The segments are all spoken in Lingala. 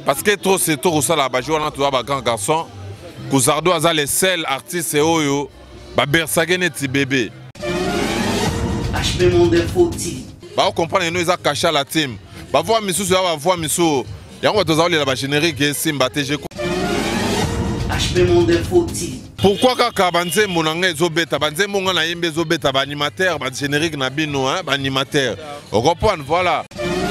parce que trop c'est trop ça là ba jouer on a grand garçon Kouzardo a les seuls artistes oyo ba bersagene ti bébé HB Monde Info TV ba on comprendre nous ils caché la team ba voir misu ça va voir misu yango to za le ba générique simba TG HB Monde Info TV. Pourquoi kaka banze monanga ezobeta banze monga na yembe ezobeta ba animateur ba générique na bino hein ba animateur on comprend voilà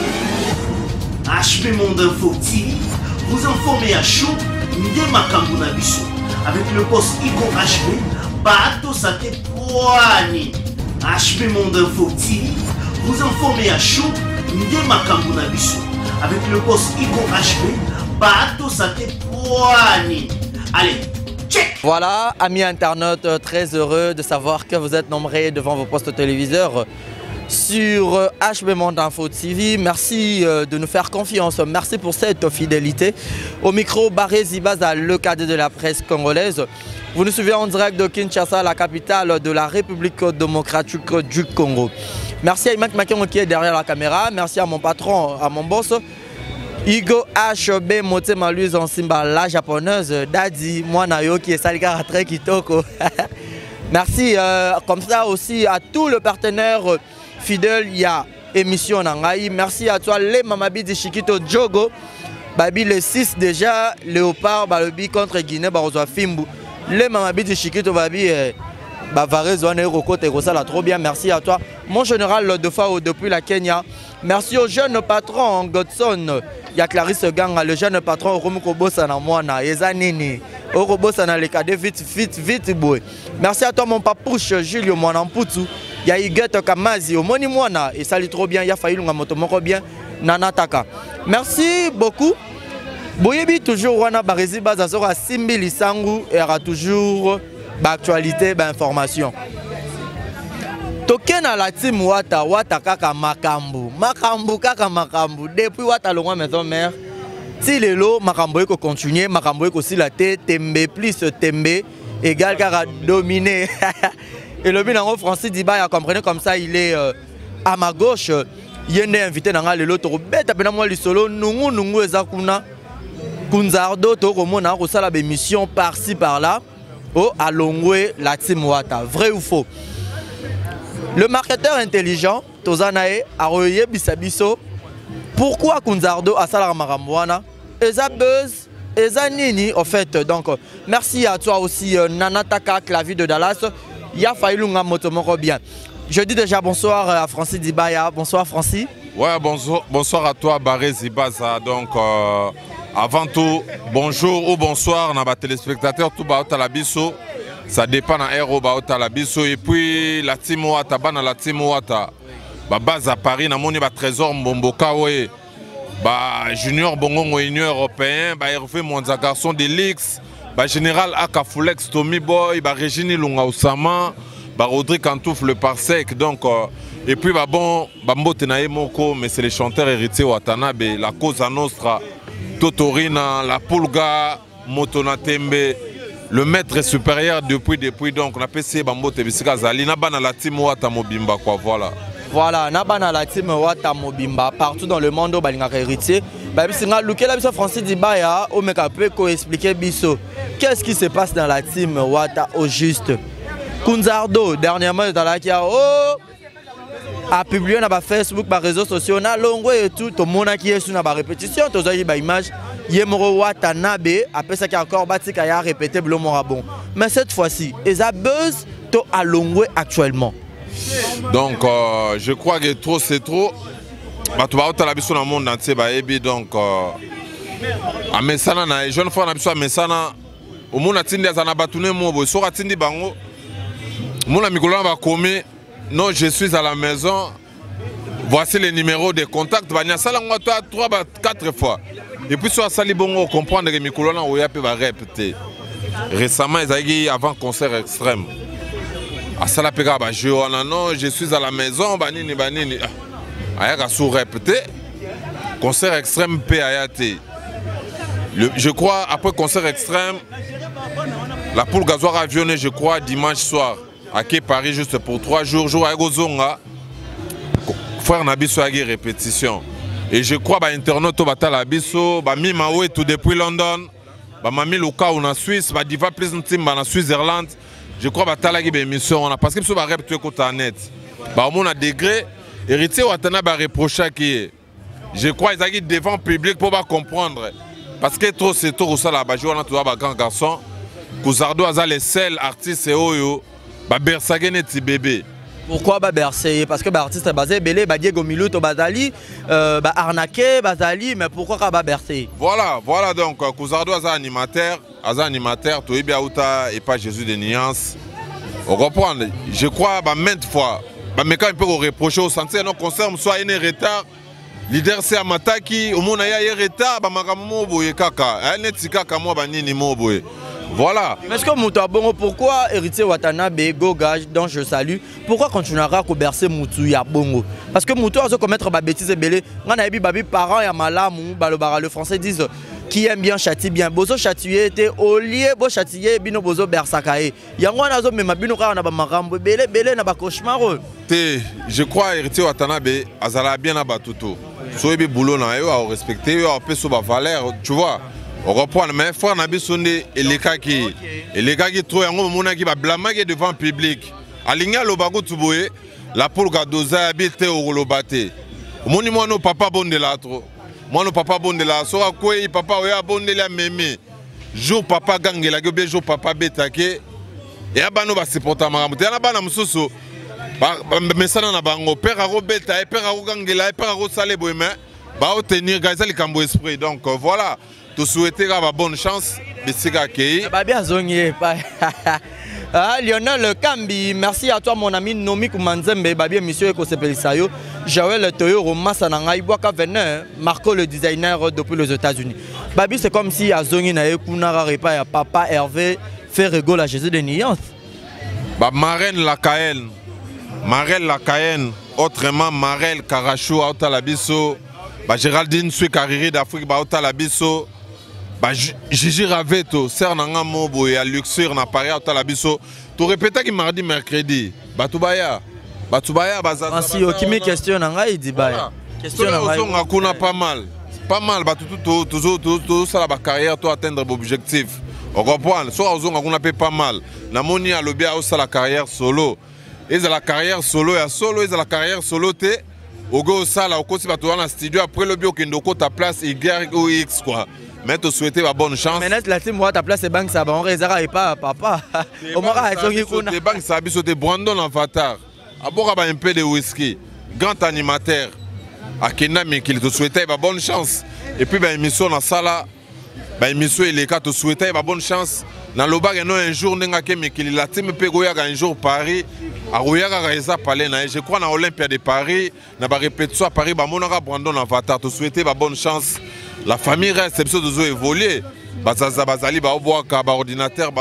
HB Monde Info TV vous informez à chaud de makambo na biso avec le poste Ico HB bato sate poani HB Monde Info TV vous informez à chaud de makambo na biso avec le poste Ico HB bato sate poani. Allez, check. Voilà, amis internautes, très heureux de savoir que vous êtes nombreux devant vos postes téléviseurs sur HB Monde Info TV. Merci de nous faire confiance, merci pour cette fidélité. Au micro, Barré Zibaza, le cadre de la presse congolaise. Vous nous suivez en direct de Kinshasa, la capitale de la République démocratique du Congo. Merci à Imak Makengo qui est derrière la caméra, merci à mon patron, à mon boss. Igo HB Motema Louise en Simba, la japonaise, Daddy, moi Nayo qui est Salika très kitoko. Merci comme ça aussi à tous les partenaires fidèles, il y a émission Nangaï. Merci à toi les Mamabi de Chiquito Djogo. Babi le 6 déjà, Léopard, Balobi contre Guinée, Barozoa Fimbu. Les Mamabi de Chiquito Babi, Bavarez, trop bien. Merci à toi, mon général de FAO depuis la Kenya. Merci au jeune patron Godson. Il y a Clarisse Ganga, le jeune patron Romuko Bossana Moana, Ezanini, Orobosana le cadre vite boy. Merci à toi mon papouche Julio Mwanamputu. Il y a Iguette Kamazi, Omoni Moana, et ça lui trop bien. Il y a Faïlunga Motomoko bien, Nanataka. Merci beaucoup. Boyebi toujours Wana Barezi Bazazora Simbi Lisangu et aura toujours d'actualité, d'information. Token à la team Wata kaka makambu kaka makambu depuis Wata longwa maison mère si le lot makambu ko continuer makambu ko si la tête tembe plus tembe égal car dominer et le binango Francis Dibaya comprenez comme ça il est à ma gauche il est invité dans le lot to beta pena moi li solo nungu ezakuna Kunzardo to komona ko sala be mission par-ci par-là oh alongwe la team Wata vrai ou faux. Le marketeur intelligent, Tozanae, a relayé Bisabiso. Pourquoi Kunzardo a Salar Maramouana? Eza Buzz, Eza Nini, en fait. Donc, merci à toi aussi, Nanataka, Clavier de Dallas. Ya Faïlunga Motomoko bien. Je dis déjà bonsoir à Francis Dibaya. Bonsoir, Francis. Ouais, bonsoir à toi, Barré Zibaza. Donc, avant tout, bonjour ou bonsoir, à téléspectateurs, tout bas à la biso. Ça dépend de l'aéro la biso et puis la team Wata bana la team Wata ba base à Paris na moni ba trésor Mbomboka we ba junior bongo union européen ba refait mon garçon de l'X ba général Akafulex Tommy Boy ba Régine Lunga Osama ba Rodrigue Antouf le Parsec donc et puis ba bon ba mbote na moko mais c'est les chanteurs héritiers Watanabe la Cosa Nostra Totorina la Pulga Motona Tembe. Le maître supérieur depuis donc on a PC Bambo Tebisika Zali Nabana la team Wata Mobimba quoi voilà. Voilà, Nabana la team Wata Mobimba partout dans le monde au Balingaka héritier. Babisinga Lukela Biso Francis Dibaya au Mekapeko expliquer Biso. Qu'est-ce qui se passe dans la team Wata au juste? Kunzardo dernièrement dans la Kia a publié sur Facebook, sur les réseaux sociaux, on a longué et tout le monde qui est sur la répétition, tu as vu l'image. Yemoro Watanabe, après ça qui a encore bâti qui a répété le bon. Mais cette fois-ci, ils a buzz to alongwe actuellement. Donc je crois que trop c'est trop. Bah tu vas au talabiso dans le monde entier bah et donc à Messana na jeune fois na biso à Messana au monde atindi azana batune mo bo so atindi bango. Mon ami Kolona va commer. Non, je suis à la maison. Voici les numéros de contact. Banya sala ngota 3-4 fois. Et puis sur Sali Bongo, comprendre que Mikolona va répéter. Récemment, ils ont dit avant concert extrême. À Sala Pega, non, je suis à la maison, banini. Ayaka sous répéter. Concert extrême PAYAT. Je crois, après concert extrême, la poule gazoire avionnée, je crois, dimanche soir. À Paris, juste pour 3 jours. Jour à Gozonga. Frère Nabi Soagi répétition. Et je crois que l'internaute va la biso, Mami Maoué tout depuis London, Mami Luka en Suisse, Diva Plaisantim en Suisse-Irlande. Je crois que la émission, parce que ce va répéter côté net. On a degré, héritier Watana va reprocher qui je crois qu'ils ont devant le public pour comprendre. Parce que trop c'est trop ça là, on a tout un grand garçon. Kouzardo a les seuls artistes et oyo, Bersagé n'est bébé. Pourquoi Bercé? Parce que l'artiste est basé Belé, Diego Miluto, Bazali, Arnaqué, Bazali, mais pourquoi Bercé? Voilà donc, Kouzardo a animateur, tout est bien et pas Jésus de Nuance. On reprend, je crois, maintes fois, mais quand on peut reprocher au sentier, nos concerts soit un retard, leader c'est Amataki, au monde il y a un retard, Makamomo Boye Kaka, un etika Kamo Banini Moboye. Voilà. Mais est-ce que Moutou Bongo, pourquoi héritier Watanabe, Gogage, dont je salue, pourquoi continuera à bercer Moutou ya Bongo? Parce que Moutou a commettre des bêtises belé. On a des parents et malamou, le français disent qui aime bien châtie bien. Bozo châtier était au lieu de châtier, bino bozo bersakae. Yango na zo mema bino ka na ba makambo belé na ba cauchemar. Je crois héritier Watanabe azala bien na batuto. So ebi boulot na yo a respecter yo a peso ba valeur, tu vois. On reprend, mais frère Nabi Sonde et les gars qui trouvent un moment qui va blâmer devant le public. Aligna Lobago Touboé, la poule Gadoza habite au Lobate. Mon moi no papa bon de la trop. Moi no papa bon de la. So à quoi papa oya bon de la mémé. Jour papa gangue la gueule, jour papa betake. Et abano va se porter à Maramouté. Yana bana msoso. Mais ça n'a pas bango. Père aro beta, père aro gangue la, père aro salé boéme. Ba obtenir gaza li cambo esprit. Donc voilà. Tu souhaites avoir bonne chance, mais c'est accueilli. Lionel Kambi, merci à toi mon ami Nomi Koumanzembe, monsieur Eko Sepelisayo, Joël Toyo, Roma Sanangaï, Boaka Venin, Marco le designer depuis les États-Unis. Babi, c'est comme si à Zongi na Ekunara Repa, Papa Hervé fait rigole à Jésus de Nyans. Marraine Lakayen, autrement Marel Karachou, Aotalabiso, Géraldine Sui Kariri d'Afrique, Aotalabiso. Gigi Raveto, Sernanga Mobo et à Luxure n'a pas à Talabiso. Tu répètes que mardi, mercredi. Batubaya, Bazar. Ainsi, au Kimi question, il dit Baya. Question, on a pas mal. Pas mal, tout ça, la carrière, tu atteindre l'objectif. On comprend, soit on a pas mal. Namoni a lobby à la carrière solo. Et la carrière solo, et la carrière solo, au go sala, au côté de la studio, après le bio qui nous ta place, Y ou X quoi. Mais tu souhaites la bonne chance. Mais la team moi ta place c'est banque ça on réserve pas papa. Au moins les banques ça biso te Brandon Avatar. Abora un peu de whisky. Grand animateur. Akena Mikil te souhaiter la bonne chance. Et puis émission dans sala émission il est cas te souhaiter la bonne chance. Dans le bag un jour n'engake Mikil la team Pegoya un jour Paris. Je crois dans l'Olympia de Paris, dans la répétition à Paris, Brandon Avatar, te souhaiter la bonne chance. La famille reste, c'est besoin de évoluer. Bazali, ordinateur,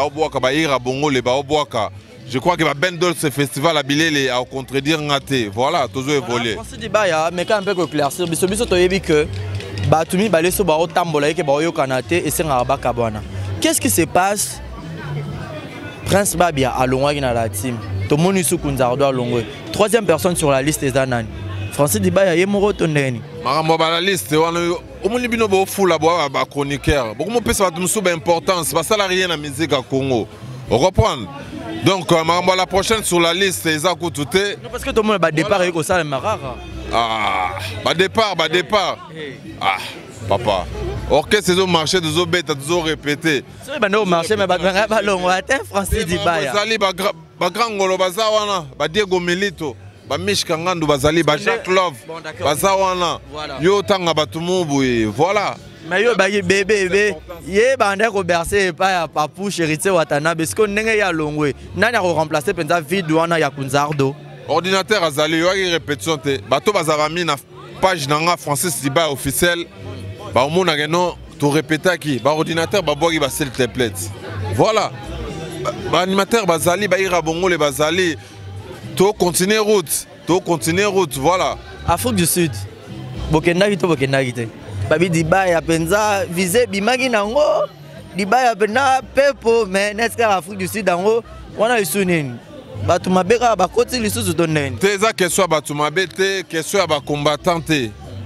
je crois que Ben Dol, ce festival à Bilé, à contredire Ngaté. Voilà, tout évoluer. Mais quand même, éclaircir, mais celui qui que Batumi Baleso Baro Tambola, qui est Kanate et c'est Kabana. Qu'est-ce qui se passe? Prince Babia à Longwag dans la team. Tomonisu Kunzardo à Longwag. Troisième personne sur la liste des Anan. Francis Dibaya est mort au Neni. Marambo la liste, au moins bino bo fou la boire à chroniqueur. Beaucoup de personnes ont une importance, parce que ça n'a rien à musique à Congo. On reprend. Donc Marambo la prochaine sur la liste, c'est Zakou Touté. Non parce que tout le monde va départ avec ça le Marara. Ah, départ. Ah, papa. Orchestre des marché des bêtes, des répété. C'est pas au marché mais ba long Francis Dibaya. Bazali ba grand ngolo bazawana, ba Diego Milito. Mishka Ngandou Bazali, Jacques Love, Bazawana, Yo Tanga Batumubu, voilà. Mais yo bébé, yé bandé Robertsé pas papou héritier Watanabe, parce qu'on n'est pas longwe. Nani a remplacé Penza Vidouana Yakunzardo. Ordinateur Azali, yo a répétition te. Bato Bazarami na page nanga Francis Diba officiel. Ba au monde non, tout répéter qui. Ba ordinateur ba bogi ba sel template. Voilà. Ba animateur Bazali, ba ira bongo le Bazali. To continuer route, voilà. Afrique du Sud. Bokenda Gite. Babi Dibaya Penza, visé Bimagi Nango, Dibaya Pena, Pepo, mais n'est-ce qu'à Afrique du Sud Nango, on a eu Sunin. Batumabeka, Bakoti, les sous-donnen. Teza, que soit Batumabete, que soit combattant.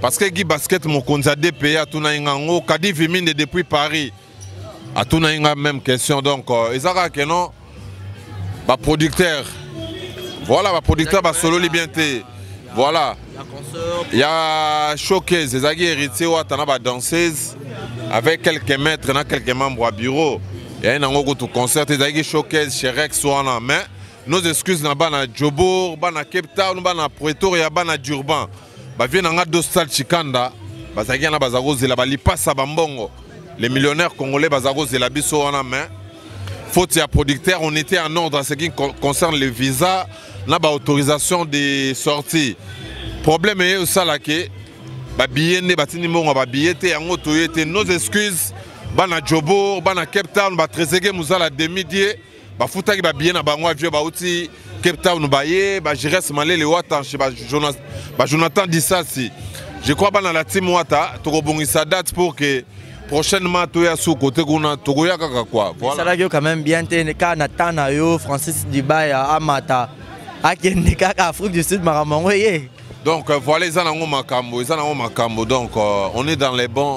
parce que Guy Basket mokonzi a DPA a tuna ingango Kadi Vimine depuis Paris a tuna inga même question donc ezaka que non ba producteur voilà ba producteur ba solo libienté voilà il y a showcase ezaki héritier ou atana ba danseuse avec quelques maîtres na quelques membres à bureau il y a un ango tout concert ezaki showcase chez Rex wana mais nos excuses na bana Jobour bana Cape Town bana Pretoria bana Durban ba vient nga Dostal Chikanda bazaki na bazako zela ba lipasa bambongo les millionnaires congolais bazako zela biso wana mais faute ya producteur on était en ordre en ce qui concerne les visas na ba autorisation de sortie problème est au ça là que ba billet ne batini mongo ba billet te yango toyete nos excuses bana Jobour bana Cape Town ba trezege muzala demi-die ba futaki ba billet na bango avion ba uti Cape Town baye ba Jires Malele wata chez ba Jonathan Dissasi je crois bana la team wata to bongisa date pour que prochainement to ya sous côté kuna to ya kaka quoi voilà ça là quand même bien te ka natana yo Francis Dibaya amata akende kaka Afrique du Sud maramongo ye donc voilà ils en ont makambo donc on est dans les bons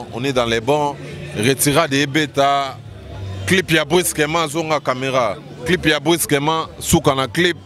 retira des bêta clip ya brusquement zonga caméra clip ya brusquement sous kana clip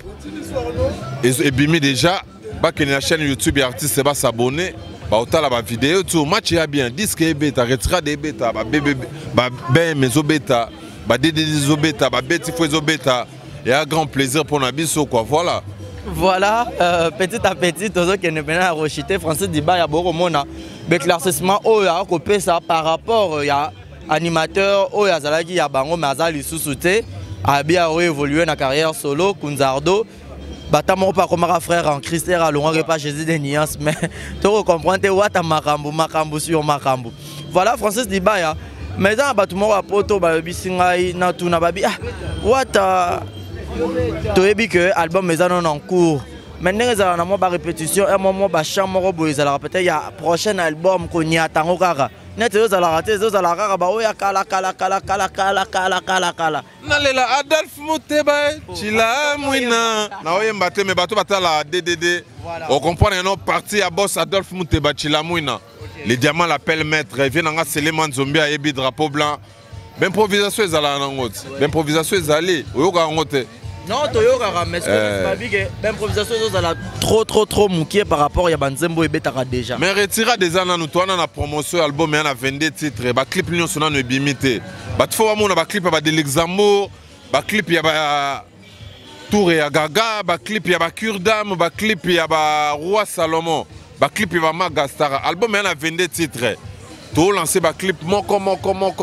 et bimi déjà ba que la chaîne YouTube artiste va s'abonner ba otala ba vidéo tout match ya bien disque et bêta retira des bêta ba bébé ba ben mezo bêta ba dédé zo bêta ba bêti fo bêta et un grand plaisir pour Nabiso quoi voilà. Voilà, petit à petit, tous ceux qui ne venaient à Rochité, Francis Dibaya, Boromona, l'éclaircissement, a coupé ça par rapport à animateur, à Zalagi, à Bango, Mazali, Sousouté, a bien évolué dans la carrière solo, Kunzardo, Batamo, pas comme un frère en Christ, à l'on pas Jésus des nuances, mais tu comprends, tu vois, tu Makambo sur Makambo. Voilà, Francis Dibaya, mais dans le bâtiment, à Poto, Bisingaï, Natuna, Babi, what toyebi que album mais en cours maintenant ils ont un répétition un moment ba chambre boy ça peut-être il y a prochain album qu'on y attend kaka net ils ont raté ils ont kaka ba oya kala nalela Adolphe Muteba chila muina na oye mbate me bato batala DDD on comprend un autre parti à boss Adolphe Muteba chila muina les diamants l'appellent maître vient nga Seleman Zombie a yebi drapeau blanc l'improvisation est allée en route l'improvisation est allée oyoka ngote non toyoka mais que l'improvisation est trop mouquée par rapport à Banzembo et Betara déjà mais retira des années nous toi na promotion album et na 22 titres ba clip nous sona no bimité ba tfo wa mona ba clip ba de l'examo ba clip ya ba Tour ya Gaga ba clip ya ba Kurdam ba clip ya ba Roi Salomon ba clip ya ba Magastar album et na 22 titres tout lancer ba clip comment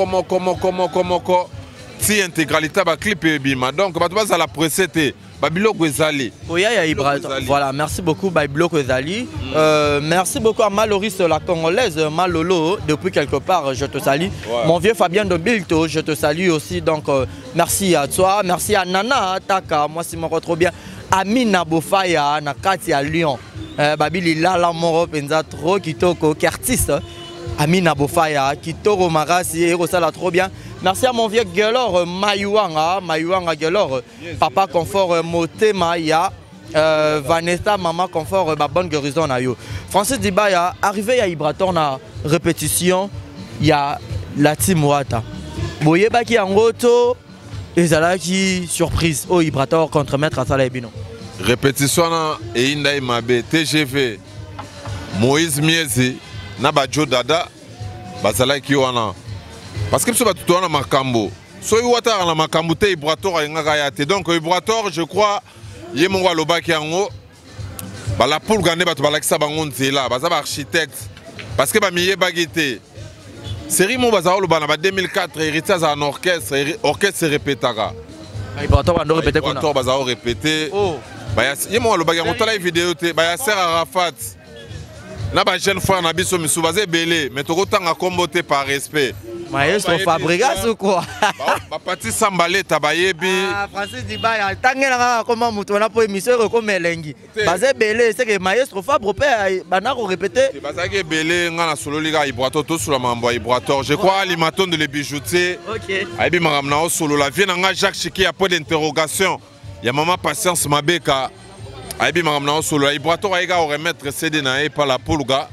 si intégralité ba clip et bima donc ba to la précédé ba biloko ezali oya ya Ibrahim voilà merci beaucoup ba biloko ezali merci beaucoup à Maloris la congolaise Malolo depuis quelque part je te salue mon vieux Fabien de Bilto je te salue aussi donc merci à toi merci à Nana Taka moi c'est mon trop bien Amina Bofaya na kati à Lyon babili lala moro penza trop kitoko artiste Amina Bofaya kitoko marasi et ça trop bien. Merci à mon vieux Gelor Mayuanga Gelor papa confort Motema ya Vanessa maman confort ma bonne guérison na yo. Francis Dibaya arrivé à Ibraton na répétition il y a la team Wata. Boye baki angoto ezalaki surprise au Ibraton contre maître Asala Ebino. Répétition na e inda mabe TGV Moïse Miezi na Bajo Dada bazalaki wana parce que biso batuto wana makambo so iwata na makambo te Ibrator engaka ya te donc Ibrator je crois ye mongo alobaki yango bala pour gande bato balakisa bango nzela baza ba architecte parce que ba miye bagité série mo baza oloba na ba 2004 héritage en orchestre répétaka Ibrator bando répéter kuna Ibrator baza répéter ba ye mongo alobaki yango tala vidéo te ba ya Ser Arafat na ba jeune frère na biso misu baze belé mais tokotanga kombote par respect maestro Fabregas ou quoi ba pati sambale tabayebi Francis Dibaya tangela nga koma muto na po émission ko melengi baze belé c'est que maestro Fabre pe bana ko répéter bazaki belé nga na solo liga Ibrator to sula mambo Ibrator je crois Limaton de les bijoutiers OK aibi maramna o solo la vie nga Jacques Chiki a point d'interrogation ya maman patience mabeka aibi maramna o solo Ibrator aiga o remettre CD na e par la polga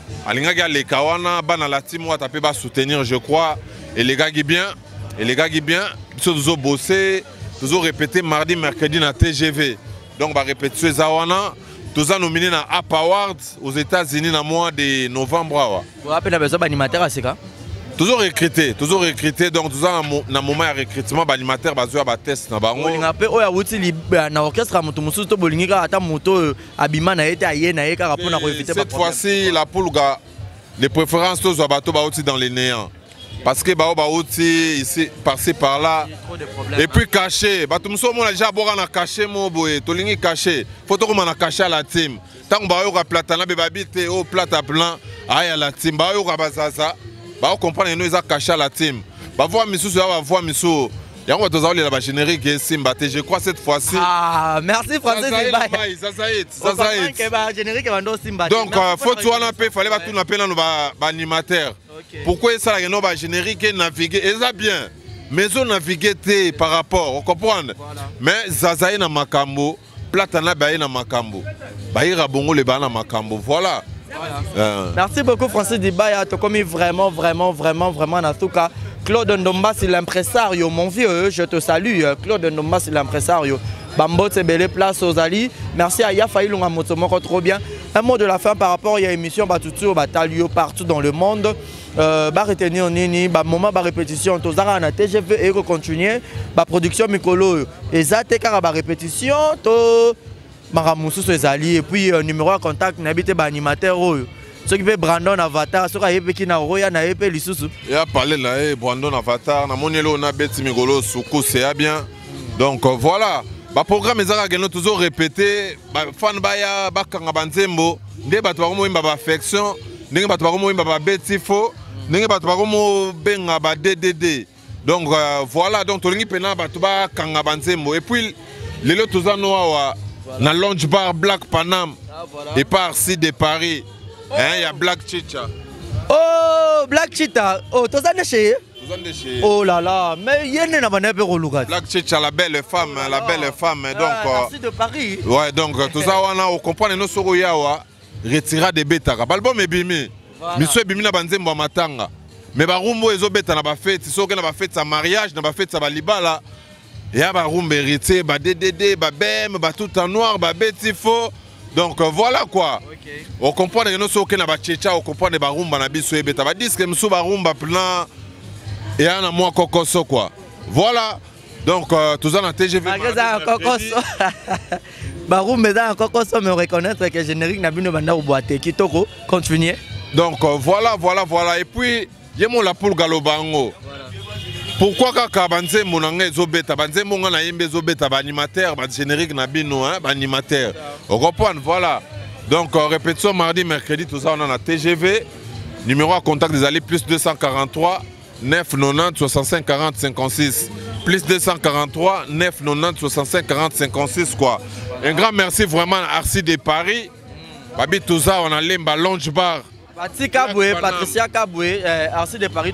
alingaki aleka wana bana la team wata pe ba soutenir je crois et les gars qui bien biso tozo bosser tozo répéter mardi mercredi na TGV donc ba répétition eza wana toza nominé na App Awards aux États-Unis na mois de novembre awa vous rappelez besoin d'animateur à Seka toujours recruté donc toza na moment ya recrutement ba animateur bazwa ba test na bango olinga pe oya wuti na orchestre mutu mususu to bolingi ka ata moto abima na ete aye na ye ka rapona ko éviter cette fois-ci la poulga les préférences tous bateau ba aussi dans les néants parce que ba aussi ici par-ci par-là et puis caché bato muso mona déjà boka na caché mo boye tolingi caché photo comme na caché à la team tant ba yo ka platana be babite au plata blanc aya la team ba yo ka bazaza ba comprendre nous ça caché à la team ba voir misu ça va voir misu yango to zaolela ba générique et simba je crois cette fois-ci ah merci Francis ça générique va ndo simba donc faut toi na pe fallait ba tout na pe na ba animateur pourquoi ça la no ba générique naviguer et ça bien mais on naviguer par rapport on comprend mais zazaï na makambo platana ba na makambo ba ira bongo le ba na makambo voilà. Merci beaucoup Francis Dibaya, tu as commis vraiment en tout cas. Claude Ndomba c'est l'impresario, mon vieux, je te salue. Claude Ndomba c'est l'impresario. Bambo c'est belle place aux Ali. Merci à Yafa Ilunga Motomoko, trop bien. Un mot de la fin par rapport à l'émission Batutu Batalio partout dans le monde. Ba retenir nini, ba moment ba répétition, to zara na TGV et continuer, ba production Mikolo. Et ça te car ba répétition, to Maramoussou Ezali et puis numéro de contact n'habite ba animateur ceux qui fait Brandon Avatar ceux qui qui na roya na epé lisusu ya parler là Brandon Avatar na monelo na beti migolo suku c'est bien donc voilà ba programme ezaka geno toujours répéter ba fan baya ba kanga banzembo nde bato ba mo ba affection ndenge bato ba mo ba beti fo ndenge bato ba mo benga ba DDD donc voilà donc tolingi pena bato ba kanga banzembo et puis lelo toza noa na Lounge Bar Black Panam et par-ci de Paris. Il y a Black Chicha. Oh, Black Chicha. Oh, tu as chez oh là là, mais il y a une Black Chicha, la belle femme, la belle femme. Donc, merci de Paris. Ouais, donc tout ça, on comprend nos soroyawa, retira des bêtas. Balbom et bimi. Monsieur bimi na banzembo matanga. Mais barumbo ezo bêta na ba fête, so que na ba fête sa mariage, na ba fête sa balibala. Il y a un héritier, un DDD, un BEM, tout en noir, un bétifo. Donc voilà quoi. On comprend que nous sommes au Tchétcha, on comprend que nous sommes au Bisso et Beta. On dit que nous sommes au plan et on a moins cocoso quoi. Voilà. Donc tout ça dans TGV. Baroum mais dans cocoso mais reconnaître que générique n'a pas banda boîte qui toko continuer. Donc voilà. Et puis il y a mon la poule galobango. Pourquoi quand banzembo na ngai zobeta banzembo nga na yembe zobeta ba animateur ba générique na bino hein ba animateur on comprend voilà donc répétition mardi mercredi tout ça on a na TGV numéro à contact des alliés plus 243 990 65 40 56 plus 243 990 65 40 56 quoi un grand merci vraiment à Arsi de Paris babi tout ça on a lemba Lounge Bar Patricia Kaboué, Arsi de Paris,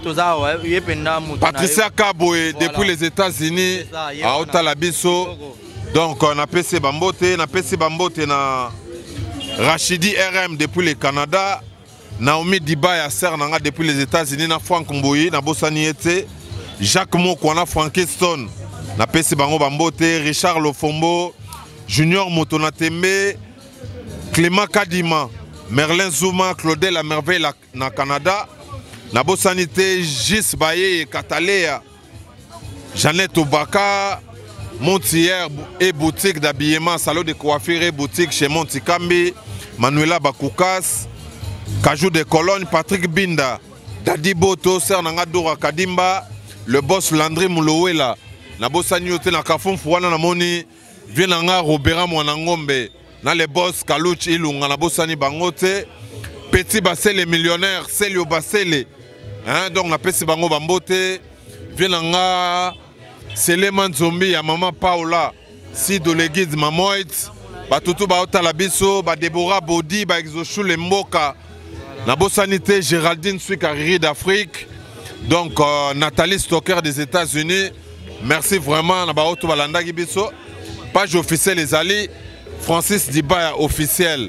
Patricia Kaboué, depuis les États-Unis, à Otalabiso. Donc, on a PC Bambote, na Rachidi RM depuis le Canada, Naomi Dibaya Sernanga depuis les États-Unis, na Franck Mbouyi, na Bossaniete, Jacques Moko, na Frankiston, na PC Bambote, Richard Lofombo, Junior Motonatembe, Clément Kadima. Merlin Zouma, Claudel la merveille na Canada, Nabo Sanité, Gis Baye, Katalea, Jeannette Obaka, Montier et boutique d'habillement, salon de coiffure et boutique chez Montikambi, Manuela Bakoukas, Kajou de Cologne, Patrick Binda, Dadi Boto, Sernanga Dora Kadimba, le boss Landry Moulowela, Nabo Sanyote na Kafon Fouana Namoni, Vienanga Robera Mwanangombe. Dans les boss Kalouch Ilunga na Bosani Bangote, Petit Bassel les millionnaires, Celio Bassele. Hein, donc na Petit Bango Bambote, Vienanga, Seleman Zombi, ya Maman Paola, Sido le guide Mamoit, Batutu Baota Labiso, Deborah Bodi, Exochou le Mboka, na Bosanité, Géraldine Suikariri d'Afrique, donc Nathalie Stoker des États-Unis. Merci vraiment, na Baoto Balanda Gibiso. Page officielle les alliés. Francis Dibaya officiel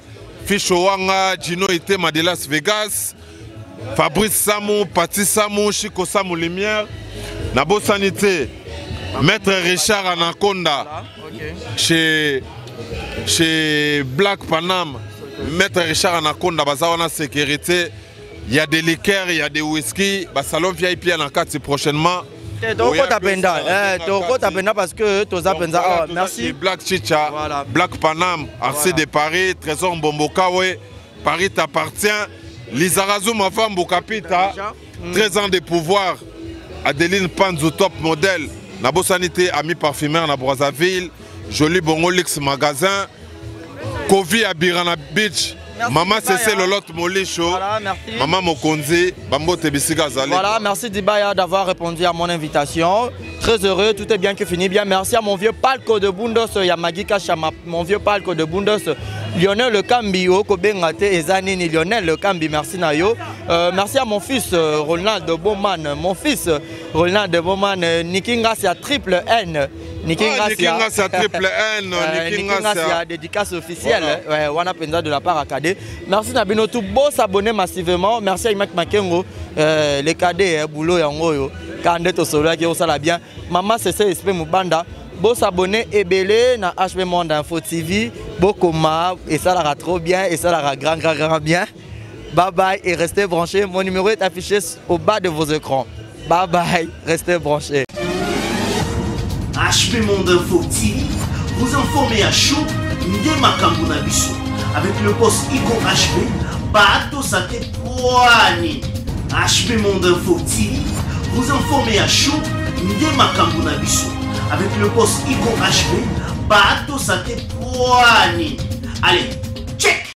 Ficho Wanga, Gino Itema de Las Vegas, Fabrice Samou, Pati Samou, Chico Samou Lumière, Nabo Sanité, Maître Richard Anaconda, chez Black Panam, Maître Richard Anaconda, Bazawana Sécurité, il y a des liqueurs, il y a des whisky, Salon VIP en Akati prochainement. Donc, parce que merci. Black Chicha, voilà. Black Panam, Arcé de Paris, Trésor Mbombokawe, Paris t'appartient. Lizarazu, ma femme Bokapita, 13 ans de pouvoir. Adeline Panzou, top modèle. Nabo Sanité, ami parfumeur na Brazzaville. Joli Bongolix magasin. Kovi à Birana Beach. Merci, Maman Cessé le lot Molicho. Voilà, merci. Maman Mokonzi, Bambo Tebisiga Zali. Voilà, merci Dibaya d'avoir répondu à mon invitation. Très heureux, tout est bien que fini bien. Merci à mon vieux palco de Bundos, Yamagi Kachama, mon vieux palco de Bundos, Lionel Le Cambi, Kobengate et Zanini, Lionel Le Cambi, merci Nayo. Merci à mon fils Ronald de Beauman, mon fils Ronald de Beauman, Nikinga, c'est à triple N. Nikinga c'est triple N. Nikinga c'est dédicace officielle. Wana Penza de la part à Kadé. Merci Nabino tout beau s'abonner massivement. Merci à Imak Makengo, les cadets, boulot yango Kande to solo qui osala bien. Maman c'est SP Mubanda. Beau s'abonner et belé na HB Monde Info TV. Beau coma et ça la trop bien et ça la grand bien. Bye bye et restez branchés. Mon numéro est affiché au bas de vos écrans. Bye bye, restez branchés. HB Monde Info TV, vous informez à chaud Ndema Kambuna Biso avec le poste Iko HB, Bato Sate Poani. HB Monde Info TV, vous informez à chaud Ndema Kambuna Biso avec le poste Iko HB, Bato Sate Poani. Allez, check.